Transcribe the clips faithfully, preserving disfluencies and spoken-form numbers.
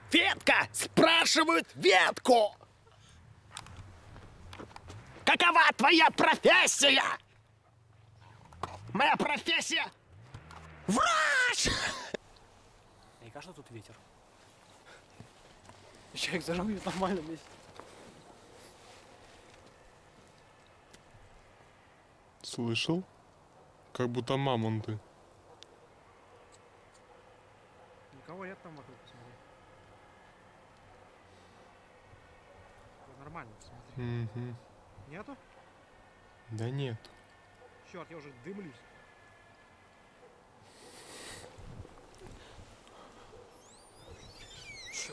Ветка! Спрашивают ветку! Какова твоя профессия? Моя профессия — врач! Мне кажется, тут ветер. Человек зажмет в нормальном месте. Слышал? Как будто мамонты. Никого нет там вокруг, посмотри. Нормально, посмотри. Угу. Нету? Да нет. Черт, я уже дымлюсь. Черт.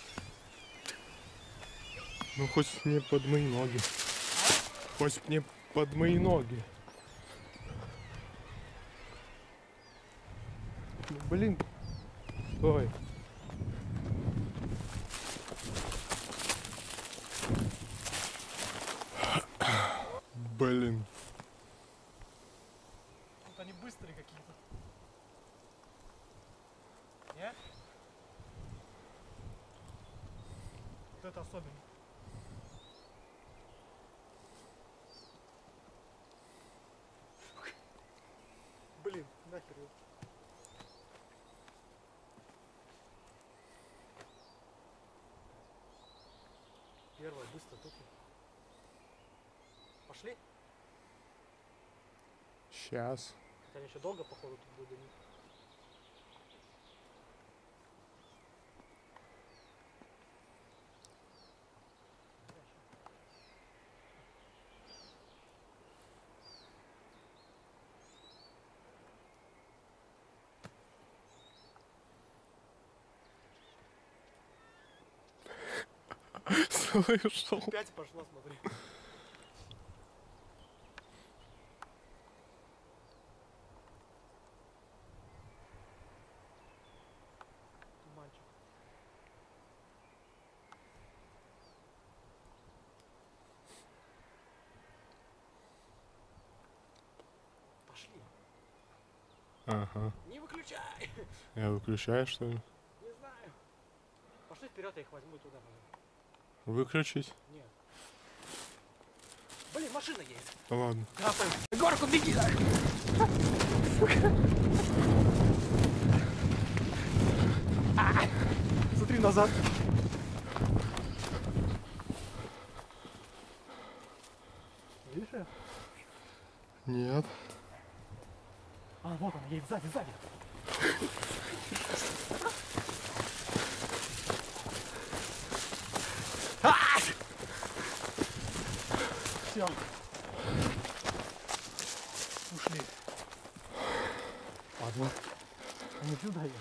Ну хоть мне под мои ноги. Хоть мне под мои ноги. Ну, блин. Стой. Блин. Вот они быстрые какие-то. Нет? Вот это особенно. Блин, нахер его. Первая, быстро, тупо. Пошли? Сейчас. Хотя они еще долго, походу, тут будет до них. Слышал. Опять пошла, смотри. Туманчик. Пошли. Ага. Не выключай. Я выключаю, что ли? Не знаю. Пошли вперед, я их возьму и туда. Выключить? Нет. Блин, машина едет. Ну ладно. Капаем. Горку беги. Смотри назад. Видишь ее? Нет. А, вот она едет сзади, сзади. Все. Ушли. Ладно. Они сюда ехали.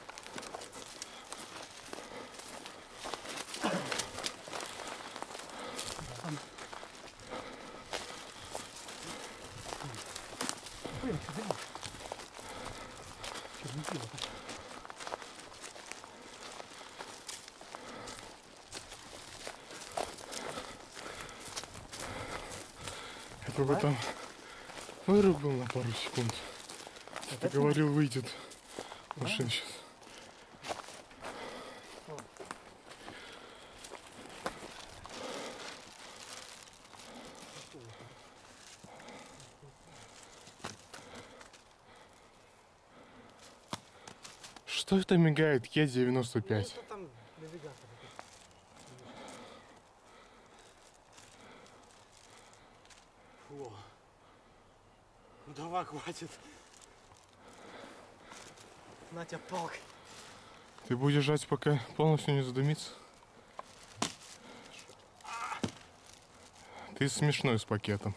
Блин, что делать? Что не делать? Я только там вырубил на пару секунд. Ты говорил, выйдет машина сейчас. Что это мигает? Е девяносто пять. Ну, там навигатор. Фу. Ну давай, хватит. На тебя палка. Ты будешь жать, пока полностью не задымится? Ты смешной с пакетом.